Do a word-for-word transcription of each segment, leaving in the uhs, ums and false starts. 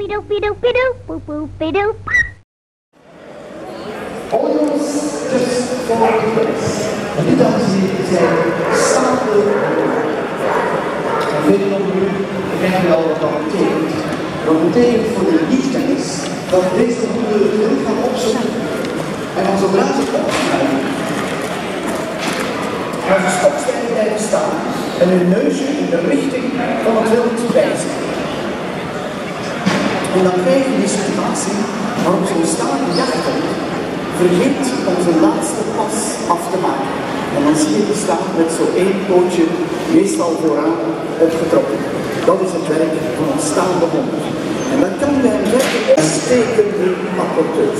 Almost just for place. En dit, dames en heren, zijn staande. En velen van u begrijpen wel wat dat betekent. Dat betekent voor de liefdenis dat deze honden terug gaan opzoeken. En dan zodra ze opschuiven, gaan ze stokstijf blijven staan en hun neusje in de richting van het wild wijzen. En dan krijg je die situatie waarop zo'n staande jachthond vergeet om zijn laatste pas af te maken. En dan zie je die staan met zo'n één pootje, meestal vooraan, opgetrokken. Dat is het werk van een staande hond. En dan kan bij een werk uitstekende apporteus.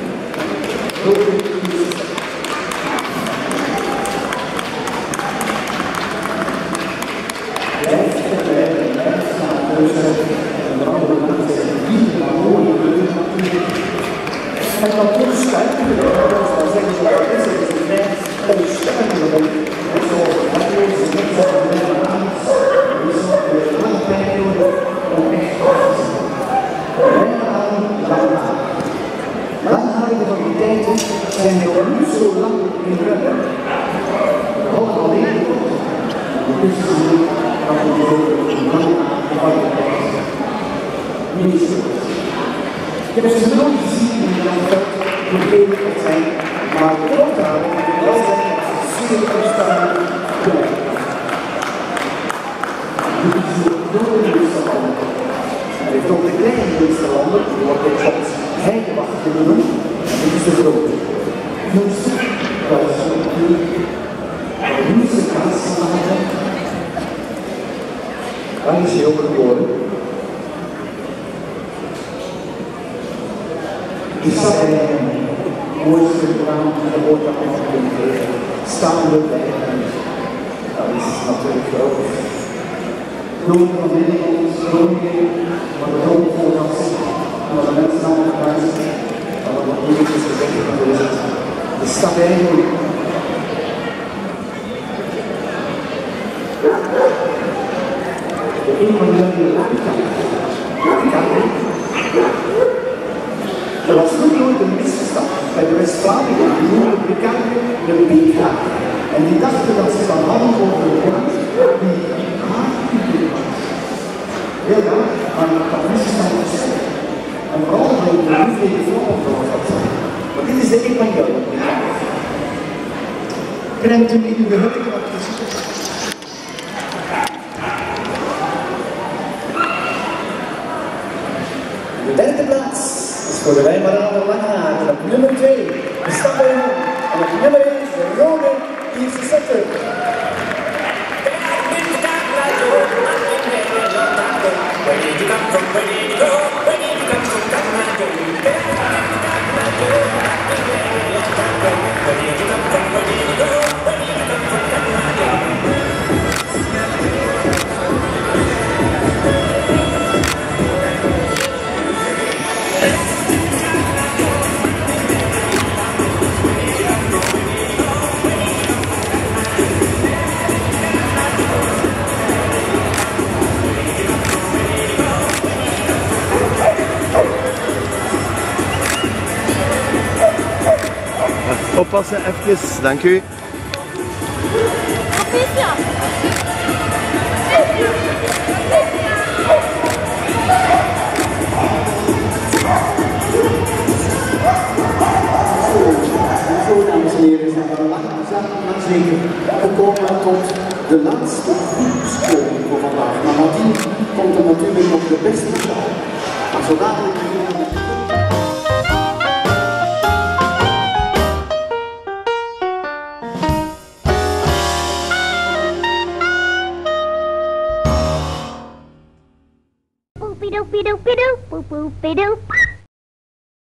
En dan toch stuiten we dan zeggen ze dat is het een vrij onstuitende hond. En zoals de andere is niet zo van de maand, is het weer lang tijd nodig om echt af te zien. Bijna aan, lang aan. Langharige van die tijd zijn nog niet zo lang in ruggen. We hadden alleen de kort. Dus is het niet dat we bijvoorbeeld een lang aan de tijd niet zo. Ik heb ze nooit gezien in de landbouw, hoe lelijk het zijn, maar kort aan, wel zijn zeer verstaan kunnen. Dit is de dode Westerlander. Hij heeft ook de kleine Westerlander, die wordt ook soms heidewacht genoemd, en dit is de grote. Noes, dat is natuurlijk de nieuwste kaasslager. Dan is hij ook geboren. Die zat er in een mooiste kraan en de woord dat nog kunnen geven. Staande bij hem. Dat is natuurlijk groot. Groen van Nederlands, Groningen, maar de grond voor dat zit. En wat de mensen allemaal thuis zijn. Dat er wat moeilijkjes gezegd van deze. De stad eigenlijk. De een van jullie die lachen kan. Er was nog nooit een misverstand bij de West-Vlamingen, die noemden de kanker de piekhaar. En die dachten dat ze van hadden over de grond die haarpieken was. Heel graag, maar dat misverstand is zo. En vooral door de liefde vrouwen was dat zo. Maar dit is de evangelie. Krijgt u in uw geheugen wat te zitten? De derde plaats is voor de Wijnmaraner Langhaar. En op nummer twee de Stadheuvel. En op nummer één de rode Ierse Setter. Where did you come from? Where did you go? Where did you come from? Come and go. Where did you come from? Where did you come from? Where did you go? Where did you come from? Come and go. Oppassen, even, dank u. Zo, dames en heren, zijn we langzaam maar zeker gekomen tot de laatste groepspoling voor vandaag. Maar nadien komt er natuurlijk nog de beste show. Maar zo dadelijk Boop-a-doop-a-doop-a-doop, boop-boop-a-doop.